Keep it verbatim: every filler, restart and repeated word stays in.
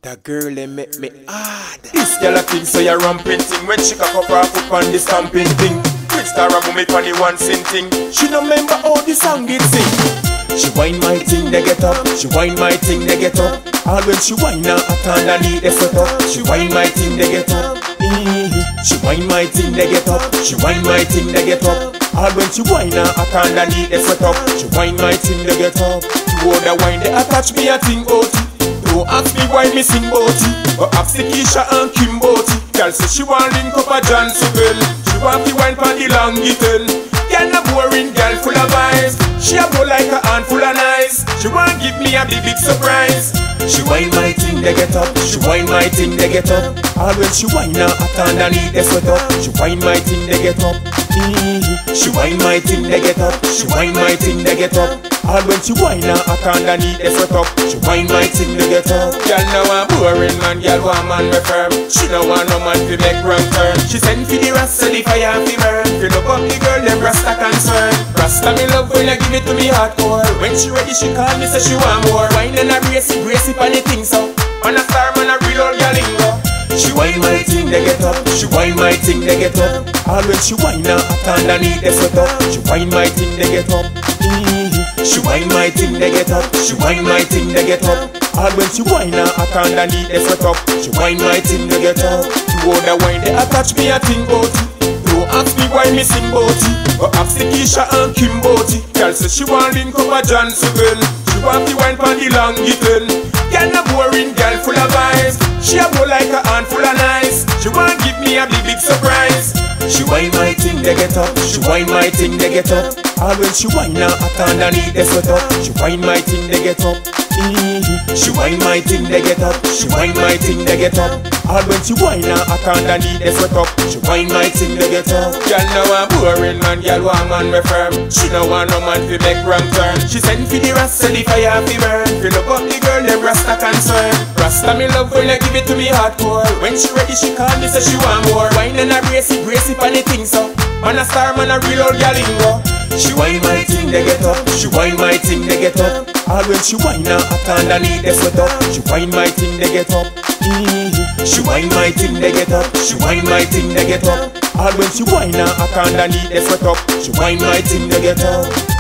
That girl they make me hard. This girl a think so you ramping thing. When she cock up her foot on the stamping thing, Quick star a boom it on the one sin thing. She no remember how the song did sing. She whine my thing, they get up. She whine my thing, they get up. All when she whine her at underneath they set up. She whine my thing, they get up. She whine my thing, they get up. She whine my thing, they get up. All when she whine her at underneath they set up. She whine my thing, they get up. To all the wine they attach me a thing out. Don't ask me why me sing boaty, but ask the Keisha and Kim boaty. Girl say she want link up a John Sibel. She want to wine pon the long guitar. Girl not boring, girl full of vibes. She a blow like a handful of nice. She want give me a big big surprise. She whine my thing, they get up. She whine my thing, they get up. All when she whine her at underneath they sweat up. She whine my thing, they get up. She whine my thing, they get up. She whine my thing, they get up. All when she whine her at underneath they sweat up. She whine my thing, they get up. Girl now I'm boring man, girl want man me firm. She don't want no man to make wrong turn. She send for the rasta, the fire fi burn. Fill up up the girl, them rasta concern. Rasta me love when I give it to me hardcore. When she ready she call me say she want more. Wine and a brace, brace it on the thing so. Man a star, man a real old galingo. She whine my thing, they get up. She whine my thing, they get up. All when she whine her at underneath they sweat up. She whine my thing, they get up. She whine my thing, they get up. She whine my thing, they get up. All when she whine her at underneath they sweat up. She whine my thing, they get up. To all the wine they attach me a thing boaty. Don't ask me why me sing boaty, but ask the Keisha and Kim boaty. Girl say she want link up a John Sibel. She want to wine pon the long guitar. Girl not boring, girl full of vibes. She a blow like a handful of nice. She want give me a big big surprise. She whine my thing, they get up. She whine my thing, they get up. All when she whine her at underneath they sweat up. She whine my thing, they get up. She whine my thing, they get up. She whine my thing, they get up. All when she whine her at underneath they sweat up. She whine my thing, they get up. Girl now I'm boring man, girl want man me firm. She no want no man to make wrong turn. She send for the rasta, the fire fi burn. Fill up up the girl, them rasta concern. Rasta me love when I give it to me hardcore. When she ready she call me say she want more. Wine and a brace it, brace it on the thing so. Man a star, man a real old galingo. She whine my thing, they get up. She whine my thing, they get up. All when she whine her at underneath they sweat up. She whine my thing, they get up. She whine my thing, they get up. She whine my thing, they get up. All when she whine her at underneath they sweat up. She whine my thing, they get up.